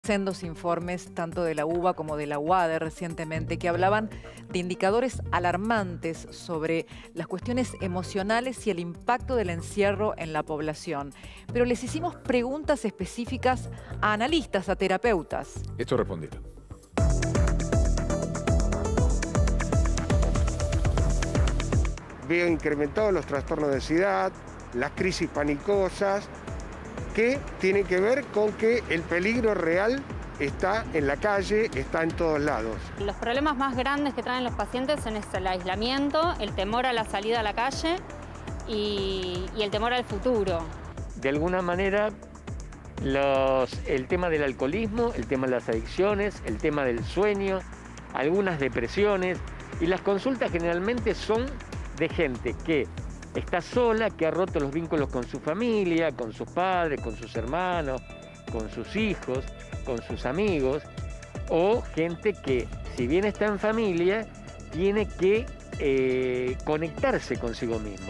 Sendos informes, tanto de la UBA como de la UADE recientemente, que hablaban de indicadores alarmantes sobre las cuestiones emocionales y el impacto del encierro en la población. Pero les hicimos preguntas específicas a analistas, a terapeutas. Esto respondieron. Veo incrementados los trastornos de ansiedad, las crisis panicosas, que tienen que ver con que el peligro real está en la calle, está en todos lados. Los problemas más grandes que traen los pacientes son el aislamiento, el temor a la salida a la calle y el temor al futuro. De alguna manera, el tema del alcoholismo, el tema de las adicciones, el tema del sueño, algunas depresiones, y las consultas generalmente son de gente que está sola, que ha roto los vínculos con su familia, con sus padres, con sus hermanos, con sus hijos, con sus amigos, o gente que, si bien está en familia, tiene que conectarse consigo mismo.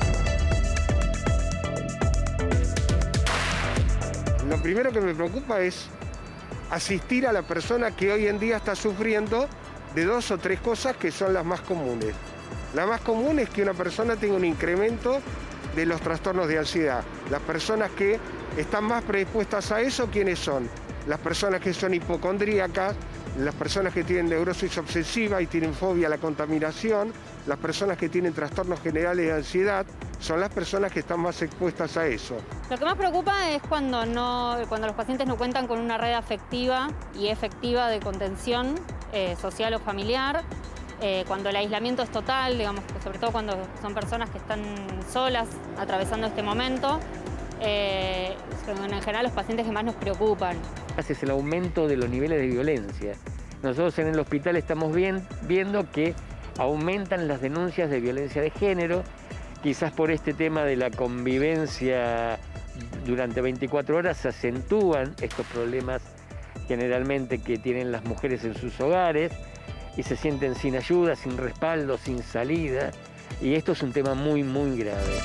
Lo primero que me preocupa es asistir a la persona que hoy en día está sufriendo de 2 o 3 cosas que son las más comunes. La más común es que una persona tenga un incremento de los trastornos de ansiedad. Las personas que están más predispuestas a eso, ¿quiénes son? Las personas que son hipocondríacas, las personas que tienen neurosis obsesiva y tienen fobia a la contaminación, las personas que tienen trastornos generales de ansiedad, son las personas que están más expuestas a eso. Lo que más preocupa es cuando los pacientes no cuentan con una red afectiva y efectiva de contención social o familiar. Cuando el aislamiento es total, digamos, sobre todo cuando son personas que están solas atravesando este momento, son en general los pacientes que más nos preocupan. Es el aumento de los niveles de violencia. Nosotros en el hospital estamos viendo que aumentan las denuncias de violencia de género, quizás por este tema de la convivencia durante 24 horas se acentúan estos problemas generalmente que tienen las mujeres en sus hogares, y se sienten sin ayuda, sin respaldo, sin salida. Y esto es un tema muy, muy grave.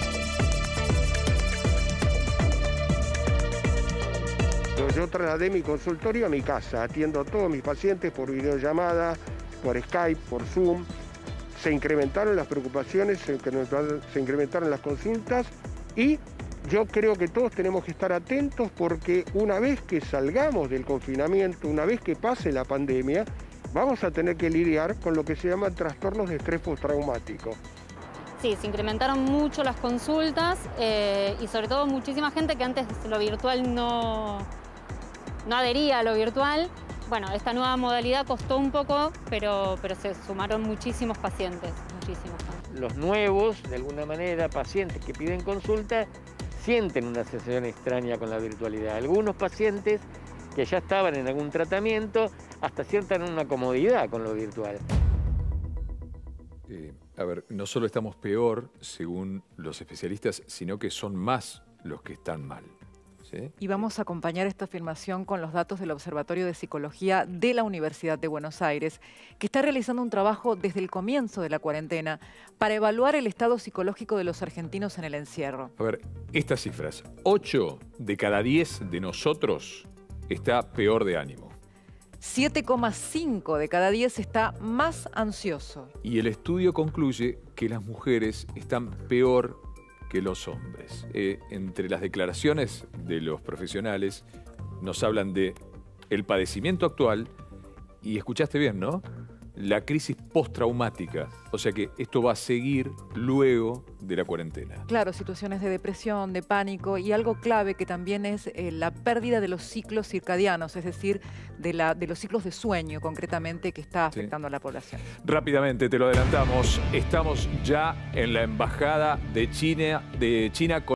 Yo trasladé mi consultorio a mi casa, atiendo a todos mis pacientes por videollamada, por Skype, por Zoom. Se incrementaron las preocupaciones, se incrementaron las consultas y yo creo que todos tenemos que estar atentos porque una vez que salgamos del confinamiento, una vez que pase la pandemia, vamos a tener que lidiar con lo que se llaman trastornos de estrés postraumático. Sí, se incrementaron mucho las consultas y sobre todo muchísima gente que antes lo virtual no adhería a lo virtual. Bueno, esta nueva modalidad costó un poco, pero se sumaron muchísimos pacientes, muchísimos. Los nuevos, de alguna manera, pacientes que piden consulta, sienten una sensación extraña con la virtualidad. Algunos pacientes que ya estaban en algún tratamiento, hasta sientan una comodidad con lo virtual. A ver, no solo estamos peor, según los especialistas, sino que son más los que están mal. ¿Sí? Y vamos a acompañar esta afirmación con los datos del Observatorio de Psicología de la Universidad de Buenos Aires, que está realizando un trabajo desde el comienzo de la cuarentena para evaluar el estado psicológico de los argentinos en el encierro. A ver, estas cifras. 8 de cada 10 de nosotros está peor de ánimo. 7,5 de cada 10 está más ansioso. Y el estudio concluye que las mujeres están peor que los hombres. Entre las declaraciones de los profesionales nos hablan de el padecimiento actual y, escuchaste bien, ¿no?, la crisis postraumática. O sea que esto va a seguir luego de la cuarentena. Claro, situaciones de depresión, de pánico y algo clave que también es la pérdida de los ciclos circadianos, es decir, de los ciclos de sueño concretamente que está afectando a la población. Rápidamente, te lo adelantamos, estamos ya en la Embajada de China con